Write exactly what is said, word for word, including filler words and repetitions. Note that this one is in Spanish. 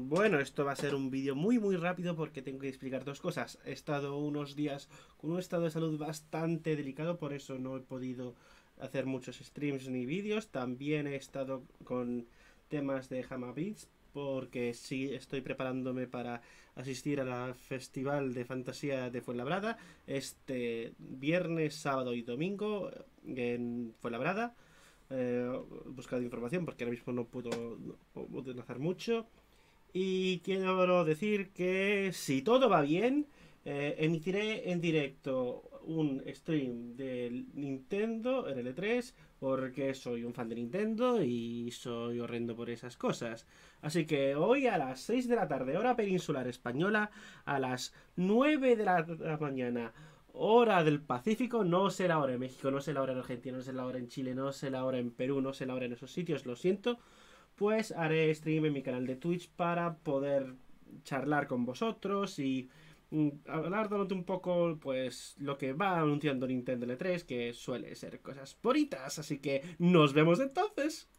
Bueno, esto va a ser un vídeo muy muy rápido porque tengo que explicar dos cosas. He estado unos días con un estado de salud bastante delicado, por eso no he podido hacer muchos streams ni vídeos. También he estado con temas de Hamabits porque sí estoy preparándome para asistir a la Festival de Fantasía de Fuenlabrada este viernes, sábado y domingo en Fuenlabrada. Eh, he buscado información porque ahora mismo no puedo, no puedo hacer mucho. Y quiero decir que si todo va bien, eh, emitiré en directo un stream del Nintendo en el E tres, porque soy un fan de Nintendo y soy horrendo por esas cosas. Así que hoy a las seis de la tarde, hora peninsular española, a las nueve de la mañana, hora del Pacífico, no sé la hora en México, no sé la hora en Argentina, no sé la hora en Chile, no sé la hora en Perú, no sé la hora en esos sitios, lo siento, pues haré stream en mi canal de Twitch para poder charlar con vosotros y mm, hablar durante un poco, pues, lo que va anunciando Nintendo L tres, que suele ser cosas bonitas, así que nos vemos entonces.